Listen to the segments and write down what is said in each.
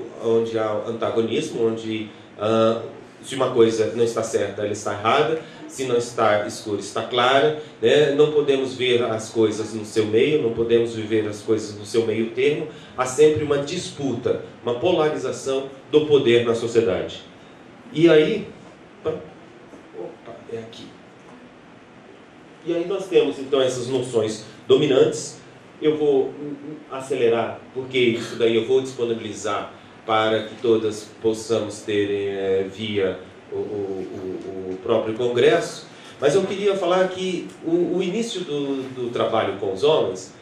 onde há antagonismo, onde se uma coisa não está certa, ela está errada, se não está escura, está clara, né? Não podemos ver as coisas no seu meio, não podemos viver as coisas no seu meio termo, há sempre uma disputa, uma polarização do poder na sociedade. E aí, é aqui. E aí nós temos então essas noções dominantes. Eu vou acelerar, porque isso daí eu vou disponibilizar para que todas possamos ter via o próprio Congresso. Mas eu queria falar que o início do trabalho com os homens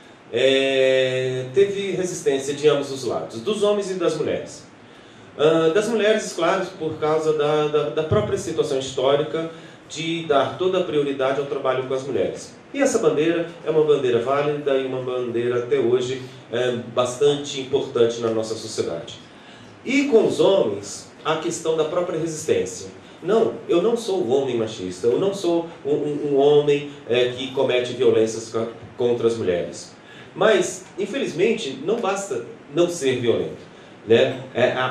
teve resistência de ambos os lados, dos homens e das mulheres. Das mulheres, claro, por causa da própria situação histórica de dar toda a prioridade ao trabalho com as mulheres. E essa bandeira é uma bandeira válida e uma bandeira até hoje bastante importante na nossa sociedade. E com os homens, a questão da própria resistência. Não, eu não sou um homem machista, eu não sou um homem que comete violências contra as mulheres. Mas, infelizmente, não basta não ser violento, né?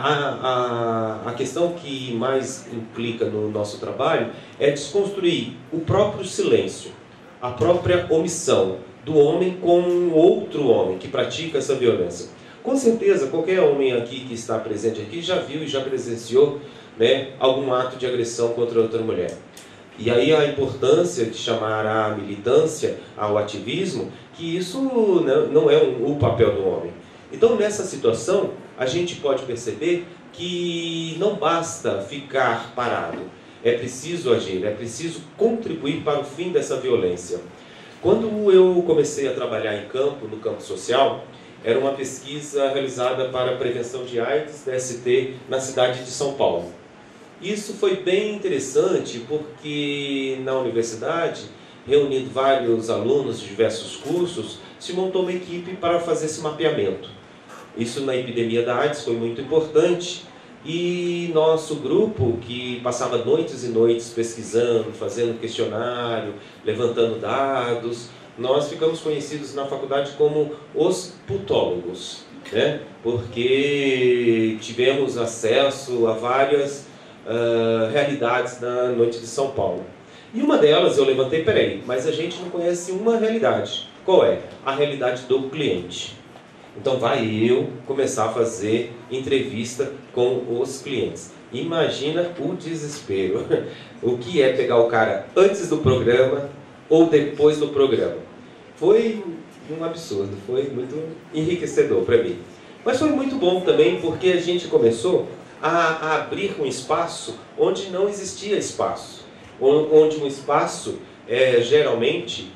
A questão que mais implica no nosso trabalho é desconstruir o próprio silêncio, a própria omissão do homem com outro homem que pratica essa violência. Com certeza, qualquer homem aqui que está presente aqui já viu e já presenciou, né, algum ato de agressão contra outra mulher. E aí a importância de chamar à militância, ao ativismo, que isso não é o papel do homem. Então, nessa situação, a gente pode perceber que não basta ficar parado. É preciso agir, é preciso contribuir para o fim dessa violência. Quando eu comecei a trabalhar em campo, no campo social, era uma pesquisa realizada para a prevenção de AIDS, DST, na cidade de São Paulo. Isso foi bem interessante porque na universidade, reunindo vários alunos de diversos cursos, se montou uma equipe para fazer esse mapeamento. Isso na epidemia da AIDS foi muito importante e nosso grupo, que passava noites e noites pesquisando, fazendo questionário, levantando dados, nós ficamos conhecidos na faculdade como os putólogos, né? Porque tivemos acesso a várias realidades na noite de São Paulo. E uma delas eu levantei, peraí, mas a gente não conhece uma realidade. Qual é? A realidade do cliente. Então vai eu começar a fazer entrevista com os clientes. Imagina o desespero. O que é pegar o cara antes do programa ou depois do programa. Foi um absurdo, foi muito enriquecedor para mim. Mas foi muito bom também porque a gente começou a abrir um espaço onde não existia espaço. Onde um espaço geralmente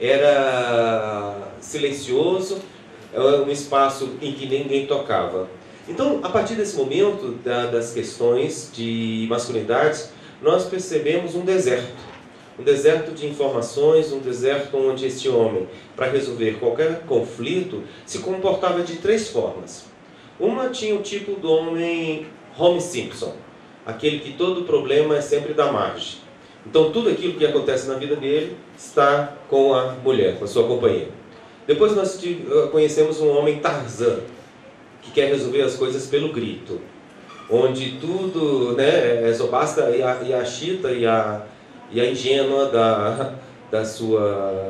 era silencioso, um espaço em que ninguém tocava. Então, a partir desse momento das questões de masculinidades, nós percebemos um deserto de informações, um deserto onde esse homem, para resolver qualquer conflito, se comportava de três formas. Uma tinha o tipo do homem Homer Simpson, aquele que todo problema é sempre da margem. Então tudo aquilo que acontece na vida dele está com a mulher, com a sua companheira. Depois nós conhecemos um homem Tarzan, que quer resolver as coisas pelo grito, onde tudo, né, só basta e a chita e a ingênua da sua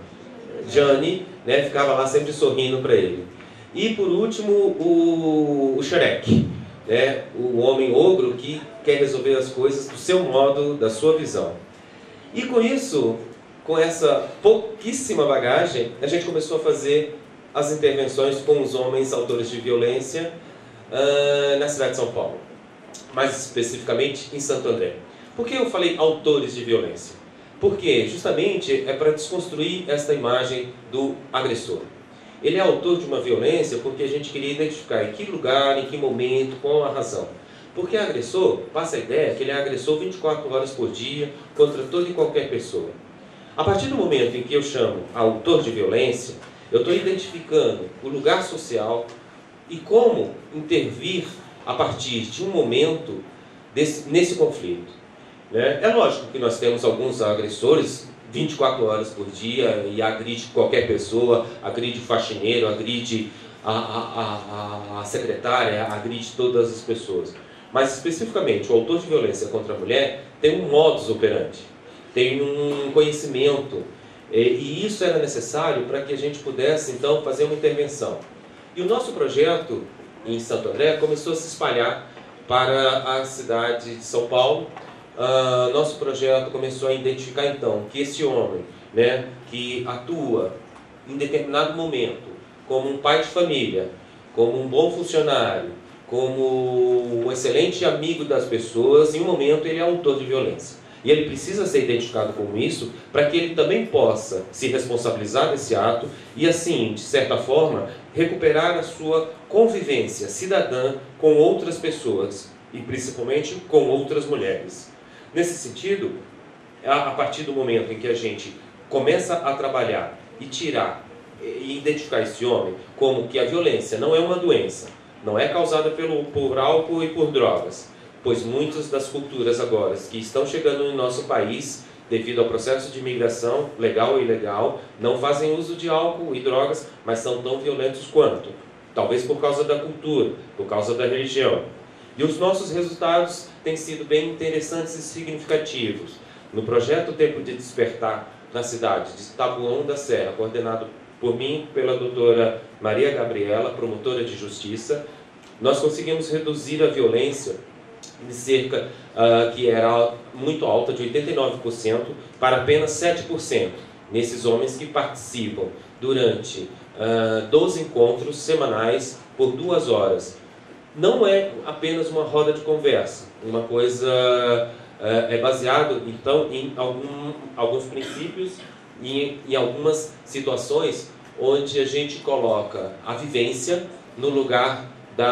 Jane, né, ficava lá sempre sorrindo para ele. E por último o Shrek, né, o homem ogro que quer resolver as coisas do seu modo, da sua visão. E com isso, com essa pouquíssima bagagem, a gente começou a fazer as intervenções com os homens autores de violência na cidade de São Paulo, mais especificamente em Santo André. Por que eu falei autores de violência? Porque justamente é para desconstruir esta imagem do agressor. Ele é autor de uma violência porque a gente queria identificar em que lugar, em que momento, qual a razão. Porque agressor, passa a ideia que ele é agressor 24 horas por dia contra toda e qualquer pessoa. A partir do momento em que eu chamo autor de violência, eu estou identificando o lugar social e como intervir a partir de um momento nesse conflito. Né? É lógico que nós temos alguns agressores 24 horas por dia e agride qualquer pessoa, agride faxineiro, agride a secretária, agride todas as pessoas. Mas, especificamente, o autor de violência contra a mulher tem um modus operandi, tem um conhecimento, e isso era necessário para que a gente pudesse, então, fazer uma intervenção. E o nosso projeto em Santo André começou a se espalhar para a cidade de São Paulo. Nosso projeto começou a identificar, então, que esse homem, né, que atua em determinado momento como um pai de família, como um bom funcionário, como um excelente amigo das pessoas, em um momento ele é autor de violência. E ele precisa ser identificado como isso, para que ele também possa se responsabilizar desse ato e, assim, de certa forma, recuperar a sua convivência cidadã com outras pessoas, e principalmente com outras mulheres. Nesse sentido, a partir do momento em que a gente começa a trabalhar e tirar e identificar esse homem como que a violência não é uma doença, não é causada por álcool e por drogas, pois muitas das culturas agora que estão chegando no nosso país, devido ao processo de imigração, legal e ilegal, não fazem uso de álcool e drogas, mas são tão violentos quanto. Talvez por causa da cultura, por causa da religião. E os nossos resultados têm sido bem interessantes e significativos. No projeto Tempo de Despertar, na cidade de Taboão da Serra, coordenado por mim, pela doutora Maria Gabriela, promotora de justiça, nós conseguimos reduzir a violência de cerca, que era muito alta, de 89%, para apenas 7%, nesses homens que participam durante 12 encontros semanais por 2 horas. Não é apenas uma roda de conversa, uma coisa é baseado, então, em alguns princípios e em algumas situações onde a gente coloca a vivência no lugar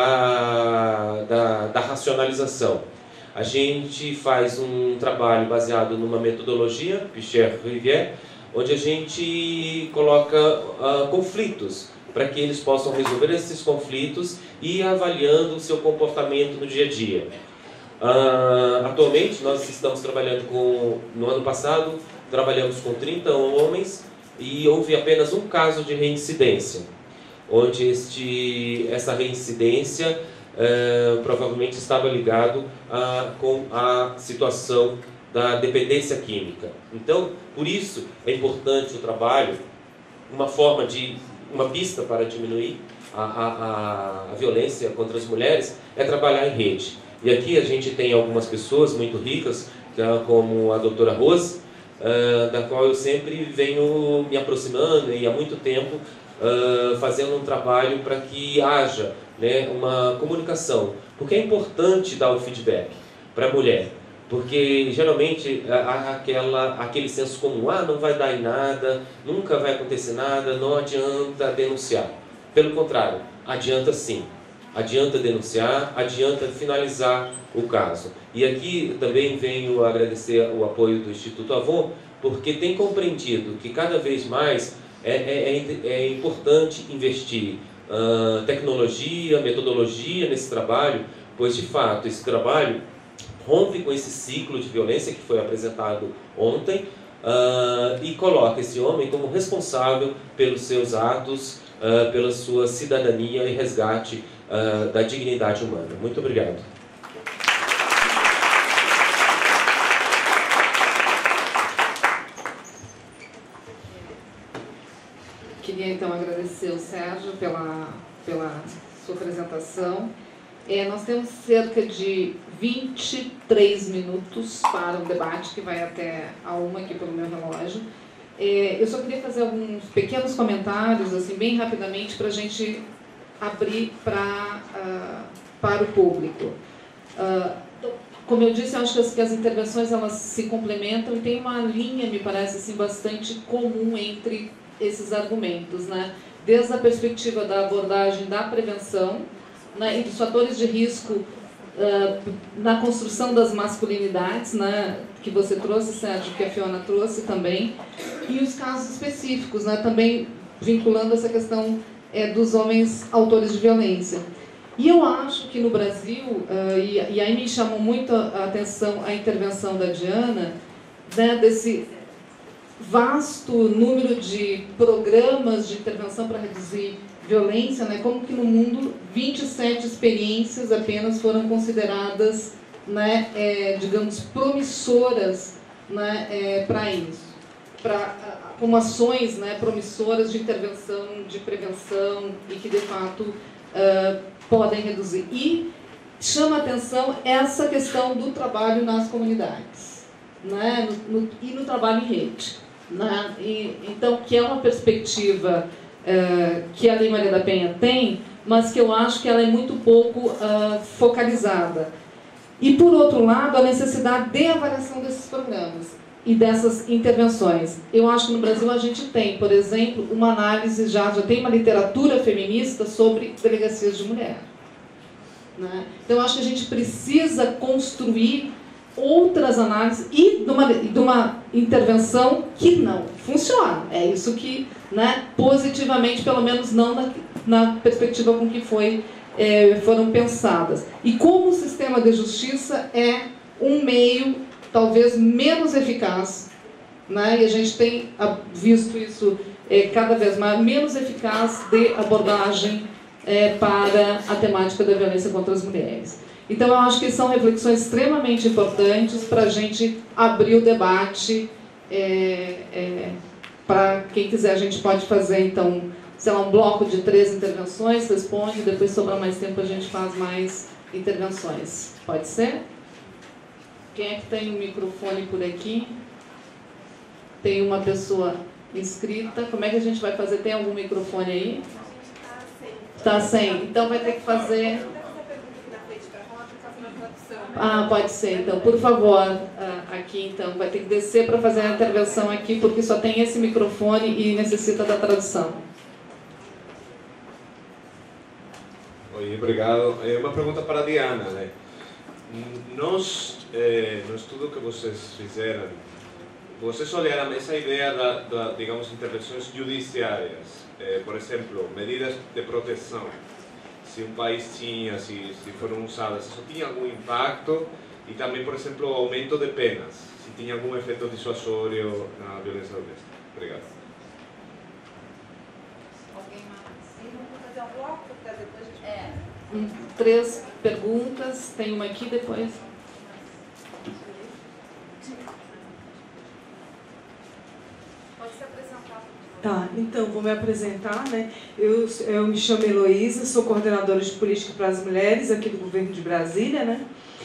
da racionalização. A gente faz um trabalho baseado numa metodologia, Pichert-Rivière, onde a gente coloca conflitos, para que eles possam resolver esses conflitos e ir avaliando o seu comportamento no dia a dia. Atualmente, nós estamos trabalhando no ano passado, trabalhamos com 30 homens e houve apenas um caso de reincidência, onde essa reincidência provavelmente estava ligado com a situação da dependência química. Então, por isso é importante o trabalho, uma pista para diminuir a violência contra as mulheres é trabalhar em rede. E aqui a gente tem algumas pessoas muito ricas, como a doutora Rose, da qual eu sempre venho me aproximando e há muito tempo fazendo um trabalho para que haja, né, uma comunicação. Porque é importante dar o feedback para a mulher. Porque geralmente há aquele senso comum, não vai dar em nada, nunca vai acontecer nada, não adianta denunciar. Pelo contrário, adianta sim. Adianta denunciar, adianta finalizar o caso. E aqui também venho agradecer o apoio do Instituto Avon, porque tem compreendido que cada vez mais é importante investir tecnologia, metodologia nesse trabalho, pois de fato esse trabalho rompe com esse ciclo de violência que foi apresentado ontem e coloca esse homem como responsável pelos seus atos, pela sua cidadania e resgate da dignidade humana. Muito obrigado. Queria então agradecer ao Sérgio pela sua apresentação. Nós temos cerca de 23 minutos para o debate, que vai até a 1 aqui pelo meu relógio. Eu só queria fazer alguns pequenos comentários, assim, bem rapidamente, para a gente abrir para o público. Como eu disse, eu acho que as intervenções elas se complementam e tem uma linha, me parece, assim, bastante comum entre esses argumentos, né? Desde a perspectiva da abordagem da prevenção, né, e dos fatores de risco na construção das masculinidades, né, que você trouxe, Sérgio, que a Fiona trouxe também, e os casos específicos, né, também vinculando essa questão dos homens autores de violência. E eu acho que no Brasil, e aí me chamou muito a atenção a intervenção da Diana, né, desse vasto número de programas de intervenção para reduzir violência, né, como que no mundo 27 experiências apenas foram consideradas, né, digamos, promissoras, né, para isso, como ações, né, promissoras de intervenção, de prevenção e que de fato podem reduzir. E chama a atenção essa questão do trabalho nas comunidades, né, e no trabalho em rede, né, então, que é uma perspectiva que a Lei Maria da Penha tem, mas que eu acho que ela é muito pouco focalizada. E, por outro lado, a necessidade de avaliação desses programas e dessas intervenções. Eu acho que no Brasil a gente tem, por exemplo, uma análise, já tem uma literatura feminista sobre delegacias de mulher, né? Então, eu acho que a gente precisa construir outras análises e de uma intervenção que não funciona. É isso que, né, positivamente, pelo menos não na perspectiva com que foram pensadas. E como o sistema de justiça é um meio, talvez, menos eficaz, né, e a gente tem visto isso cada vez mais, menos eficaz de abordagem para a temática da violência contra as mulheres. Então, eu acho que são reflexões extremamente importantes para a gente abrir o debate. Para quem quiser, a gente pode fazer, então, sei lá, um bloco de 3 intervenções, responde, depois sobra mais tempo, a gente faz mais intervenções. Pode ser? Quem é que tem um microfone por aqui? Tem uma pessoa inscrita. Como é que a gente vai fazer? Tem algum microfone aí? Está sem. Então, vai ter que fazer... pode ser, então, por favor, aqui, então, vai ter que descer para fazer a intervenção aqui, porque só tem esse microfone e necessita da tradução. Oi, obrigado. Uma pergunta para a Diana, né? No estudo que vocês fizeram, vocês olharam essa ideia digamos, intervenções judiciárias, por exemplo, medidas de proteção. Se um país tinha, se foram usadas, isso tinha algum impacto? E também, por exemplo, o aumento de penas, se tinha algum efeito dissuasório na violência doméstica. Obrigado. Alguém mais? Vamos fazer um bloco, porque depois a gente... 3 perguntas, tem uma aqui depois. Pode se apresentar. Tá, então vou me apresentar, né? Eu me chamo Heloísa, sou coordenadora de política para as mulheres aqui do governo de Brasília, né?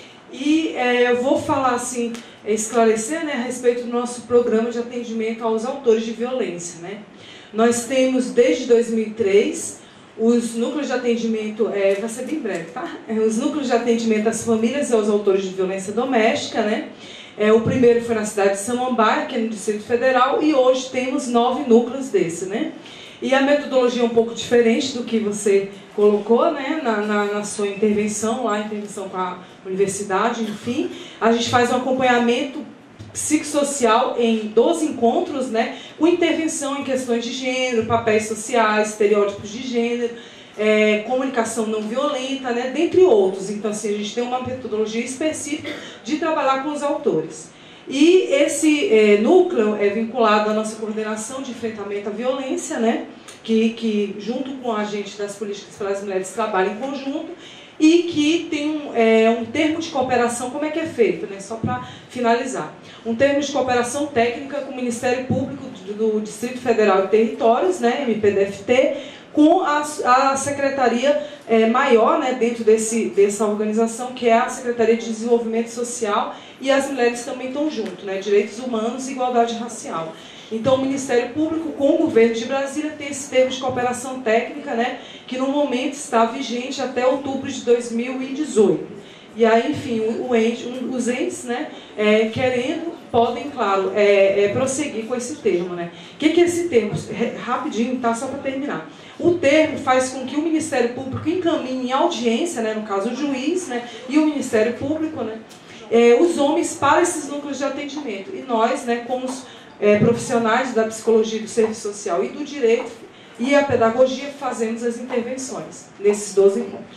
E eu vou falar assim, esclarecer, né, a respeito do nosso programa de atendimento aos autores de violência, né? Nós temos desde 2003 os núcleos de atendimento, vai ser bem breve, tá? Os núcleos de atendimento às famílias e aos autores de violência doméstica, né? O primeiro foi na cidade de Samambaia, que é no Distrito Federal, e hoje temos 9 núcleos desse, né? E a metodologia é um pouco diferente do que você colocou, né, na sua intervenção, lá, intervenção com a universidade, enfim. A gente faz um acompanhamento psicossocial em 12 encontros, né, com intervenção em questões de gênero, papéis sociais, estereótipos de gênero, comunicação não violenta, né, dentre outros. Então, assim, a gente tem uma metodologia específica de trabalhar com os autores. E esse núcleo é vinculado à nossa coordenação de enfrentamento à violência, né, que junto com a gente das políticas para as mulheres trabalha em conjunto, e que tem um termo de cooperação. Como é que é feito, né, só para finalizar. Um termo de cooperação técnica com o Ministério Público do Distrito Federal e Territórios, né, MPDFT, com a secretaria maior, né, dentro dessa organização, que é a Secretaria de Desenvolvimento Social, e as mulheres também estão junto, né, Direitos Humanos e Igualdade Racial. Então, o Ministério Público, com o Governo de Brasília, tem esse termo de cooperação técnica, né, que no momento está vigente até outubro de 2018. E aí, enfim, os entes, né, querendo, podem, claro, prosseguir com esse termo, né. O que é esse termo? Rapidinho, tá, só para terminar. O termo faz com que o Ministério Público encaminhe em audiência, né, no caso o juiz, né, e o Ministério Público, né, os homens para esses núcleos de atendimento. E nós, né, como os profissionais da psicologia, do serviço social e do direito e a pedagogia, fazemos as intervenções nesses 12 encontros.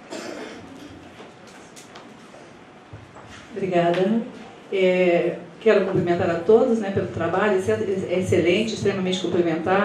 Obrigada. Quero cumprimentar a todos, né, pelo trabalho, é excelente, extremamente complementar.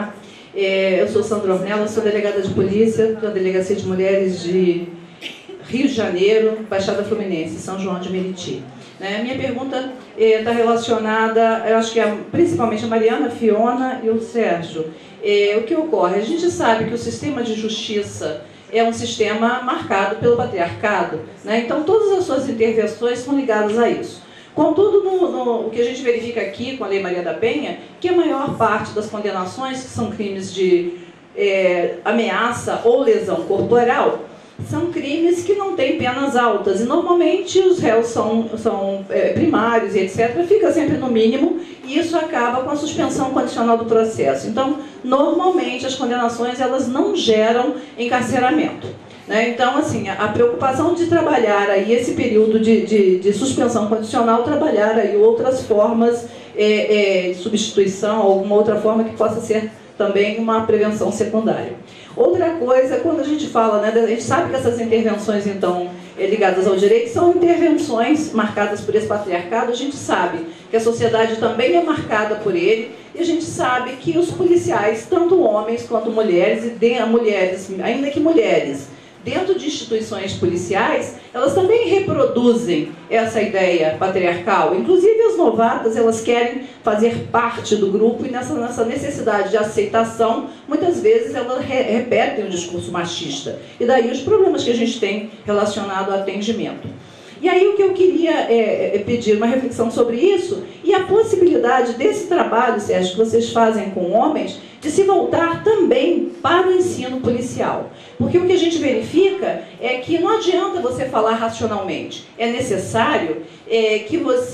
Eu sou Sandra Ornella, sou delegada de polícia da Delegacia de Mulheres de Rio de Janeiro, Baixada Fluminense, São João de Meriti. Minha pergunta está relacionada, eu acho que principalmente a Mariana, a Fiona e o Sérgio. O que ocorre? A gente sabe que o sistema de justiça é um sistema marcado pelo patriarcado, então todas as suas intervenções são ligadas a isso. Contudo, o que a gente verifica aqui com a Lei Maria da Penha, que a maior parte das condenações, que são crimes de ameaça ou lesão corporal, são crimes que não têm penas altas. E normalmente os réus são primários e etc. Fica sempre no mínimo e isso acaba com a suspensão condicional do processo. Então, normalmente as condenações elas não geram encarceramento. Então, assim, a preocupação de trabalhar aí esse período de suspensão condicional, trabalhar aí outras formas de substituição, alguma outra forma que possa ser também uma prevenção secundária. Outra coisa, quando a gente fala, a gente sabe que essas intervenções, então, ligadas ao direito, são intervenções marcadas por esse patriarcado, a gente sabe que a sociedade também é marcada por ele, e a gente sabe que os policiais, tanto homens quanto mulheres, ainda que mulheres, dentro de instituições policiais, elas também reproduzem essa ideia patriarcal. Inclusive as novatas, elas querem fazer parte do grupo e nessa necessidade de aceitação, muitas vezes elas repetem o discurso machista. E daí os problemas que a gente tem relacionado ao atendimento. E aí o que eu queria pedir uma reflexão sobre isso e a possibilidade desse trabalho, Sérgio, que vocês fazem com homens, de se voltar também para o ensino policial. Porque o que a gente verifica é que não adianta você falar racionalmente. É necessário que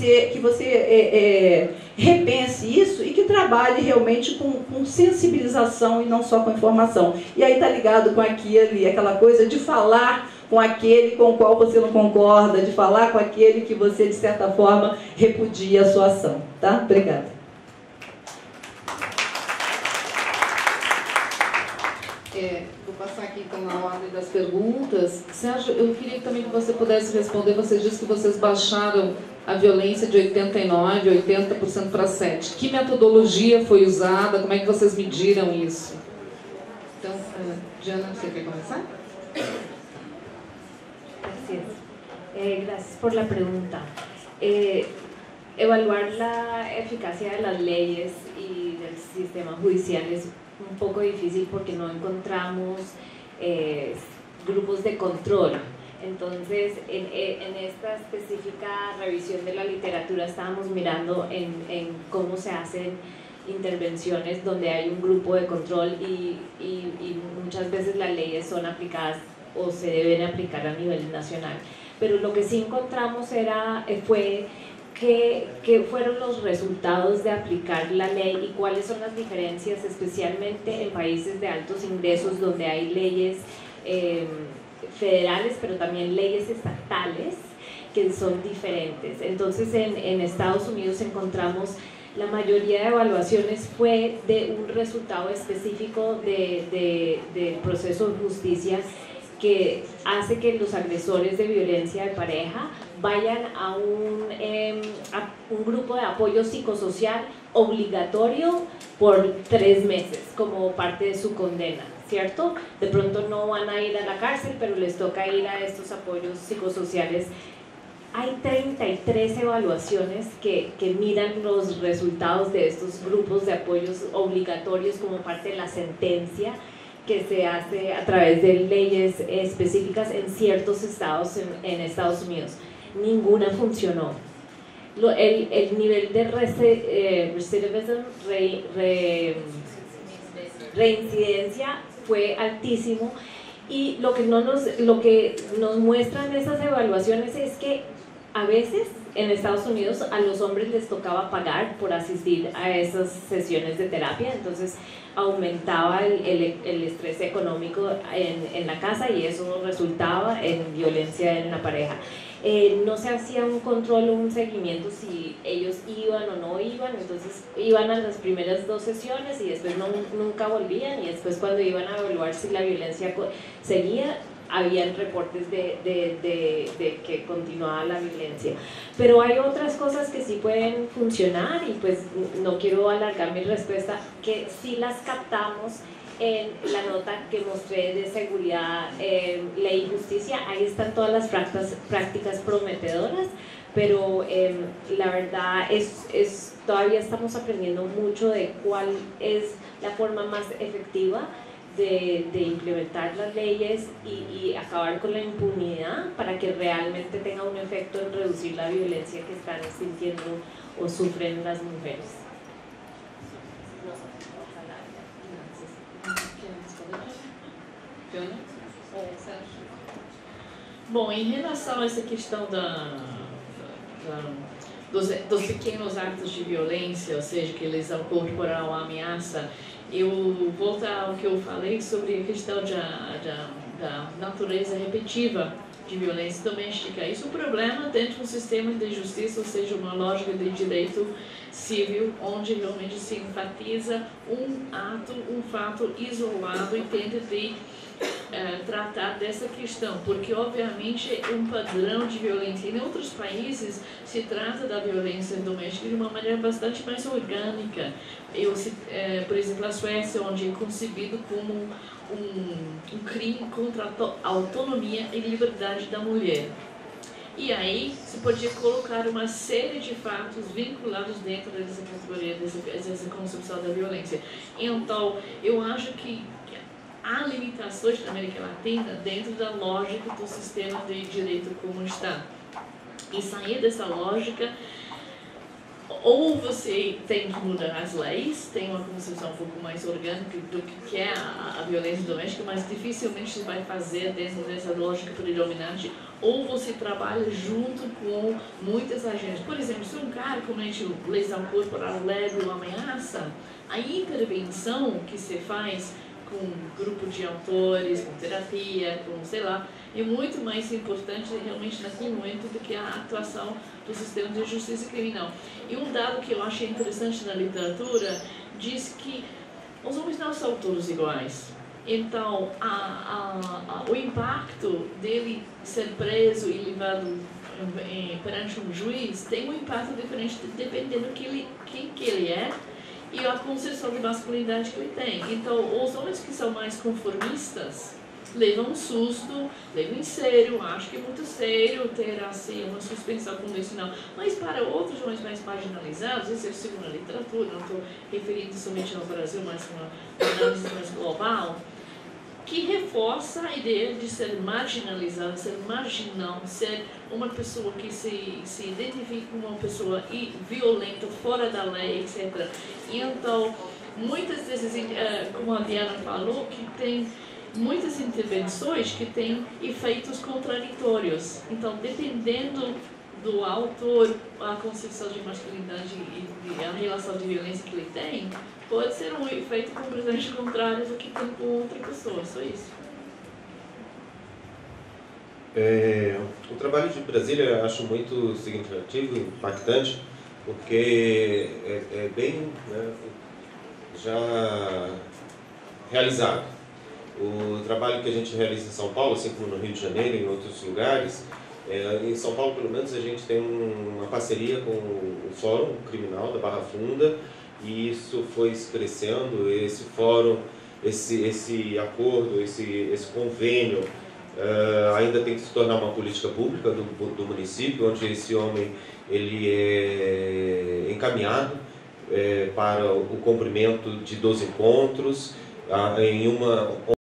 você repense isso e que trabalhe realmente com sensibilização e não só com informação. E aí está ligado com aquela coisa de falar com aquele com o qual você não concorda, de falar com aquele que você, de certa forma, repudia a sua ação. Tá? Obrigada. Vou passar aqui então na ordem das perguntas. Sérgio, eu queria também que você pudesse responder. Você disse que vocês baixaram a violência de 89%, 80% para 7%. Que metodologia foi usada? Como é que vocês mediram isso? Então, Diana, você quer começar? Gracias por la pregunta. Evaluar la eficacia de las leyes y del sistema judicial es un poco difícil porque no encontramos grupos de control. Entonces, en esta específica revisión de la literatura estábamos mirando en cómo se hacen intervenciones donde hay un grupo de control y muchas veces las leyes son aplicadas o se deben aplicar a nivel nacional. Pero lo que sí encontramos fue qué fueron los resultados de aplicar la ley y cuáles son las diferencias, especialmente en países de altos ingresos donde hay leyes federales, pero también leyes estatales que son diferentes. Entonces, en Estados Unidos encontramos la mayoría de evaluaciones fue de un resultado específico del proceso de justicia que hace que los agresores de violencia de pareja vayan a un grupo de apoyo psicosocial obligatorio por 3 meses como parte de su condena, ¿cierto? De pronto no van a ir a la cárcel, pero les toca ir a estos apoyos psicosociales. Hay 33 evaluaciones que miran los resultados de estos grupos de apoyos obligatorios como parte de la sentencia que se hace a través de leyes específicas en ciertos estados en Estados Unidos. Ninguna funcionó. El nivel de reincidencia fue altísimo y lo que nos muestran esas evaluaciones es que a veces en Estados Unidos a los hombres les tocaba pagar por asistir a esas sesiones de terapia, entonces aumentaba el estrés económico en la casa y eso resultaba en violencia en la pareja. No se hacía un control o un seguimiento si ellos iban o no iban, entonces iban a las primeras 2 sesiones y después nunca volvían, y después cuando iban a evaluar si la violencia seguía, habían reportes de que continuaba la violencia. Pero hay otras cosas que sí pueden funcionar y pues no quiero alargar mi respuesta, que sí las captamos en la nota que mostré de seguridad, ley y justicia. Ahí están todas las prácticas prometedoras, pero la verdad todavía estamos aprendiendo mucho de cuál es la forma más efectiva de implementar las leyes y acabar con la impunidad para que realmente tenga un efecto en reducir la violencia que están sintiendo o sufren las mujeres. Bom, em relação a essa questão dos pequenos atos de violência, ou seja, que lesão corporal, ameaça, eu voltar ao que eu falei sobre a questão da natureza repetitiva de violência doméstica. Isso é um problema dentro do sistema de justiça, ou seja, uma lógica de direito civil, onde realmente se enfatiza um ato, um fato isolado e tenta de tratar dessa questão, porque obviamente é um padrão de violência. Em outros países se trata da violência doméstica de uma maneira bastante mais orgânica. Por exemplo, a Suécia, onde é concebido como um crime contra a autonomia e liberdade da mulher. E aí se podia colocar uma série de fatos vinculados dentro dessa categoria, dessa concepção da violência. Então, eu acho que há limitações na América Latina dentro da lógica do sistema de direito como está. E sair dessa lógica, ou você tem que mudar as leis, tem uma concepção um pouco mais orgânica do que é a violência doméstica, mas dificilmente se vai fazer dentro dessa lógica predominante, ou você trabalha junto com muitas agências. Por exemplo, se um cara comete lesão corporal leve ou ameaça, a intervenção que se faz com um grupo de autores, com terapia, com sei lá, é muito mais importante realmente naquele momento do que a atuação do sistema de justiça criminal. E um dado que eu achei interessante na literatura diz que os homens não são todos iguais. Então, o impacto dele ser preso e levado perante um juiz tem um impacto diferente dependendo quem que ele é e a concepção de masculinidade que ele tem. Então, os homens que são mais conformistas levam um susto, levam em sério, acham que é muito sério ter assim, uma suspensão condicional. Mas para outros homens mais marginalizados, isso é segundo a literatura, não estou referindo somente ao Brasil, mas uma análise mais global, que reforça a ideia de ser marginalizado, ser marginal, ser uma pessoa que se identifica como uma pessoa violenta, fora da lei, etc. E então, muitas vezes, como a Diana falou, que tem muitas intervenções que têm efeitos contraditórios. Então, dependendo do autor, a concepção de masculinidade e a relação de violência que ele tem, pode ser um efeito completamente contrário do que tem com outra pessoa, só isso. O trabalho de Brasília eu acho muito significativo, impactante, porque é bem já realizado. O trabalho que a gente realiza em São Paulo, assim como no Rio de Janeiro e em outros lugares, em São Paulo, pelo menos, a gente tem uma parceria com o Fórum Criminal da Barra Funda, e isso foi crescendo. Esse fórum, esse acordo, esse convênio ainda tem que se tornar uma política pública do município, onde esse homem ele é encaminhado para o cumprimento de 12 encontros em uma